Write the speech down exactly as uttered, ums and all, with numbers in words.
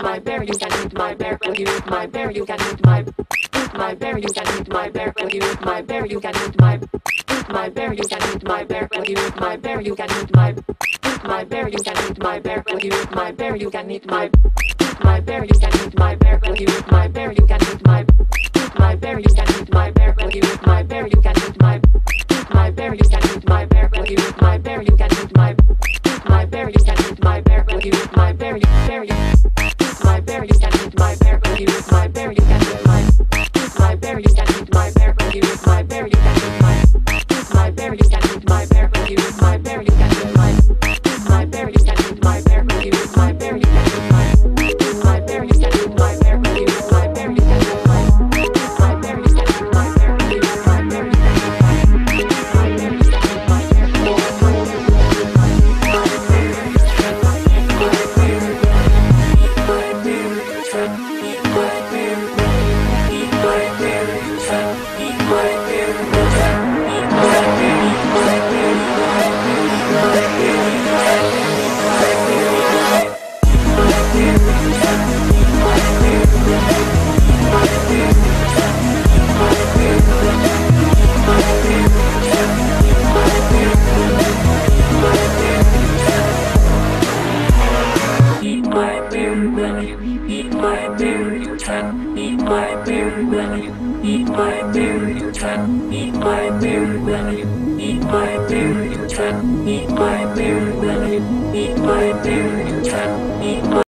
my bear, you can eat my bear, will you eat my bear, you can eat my eat my bear, you can eat my bear, will you eat my bear, you can eat my eat my bear, you can eat my bear, will you eat my bear, you can eat my eat my bear, you can eat my bear, will you eat my bear, you can eat my eat my bear, you can eat my bear, will you eat my bear, you can eat my eat my bear, you can eat my bear, will you eat my bear, you can eat my eat my bear, you can eat my bear, will you eat my bear, you can eat my eat my bear, you can eat my bear, will you eat my bear, you bear you eat my bear, you can eat my bear, will you eat my bear, you can eat my eat my bear, you can eat my bear, will you eat my bear, you can eat my eat my bear, you can eat my bear, will you eat my bear, you can eat my eat my bear, you can eat my bear, will you eat my bear, you can eat my eat my bear, you can eat my bear, will you eat my bear, you can eat my eat my bear, you can eat my bear, will you eat my bear, you can eat my eat my bear, you can eat my bear, you can eat my beer, will you eat my beer, you can eat my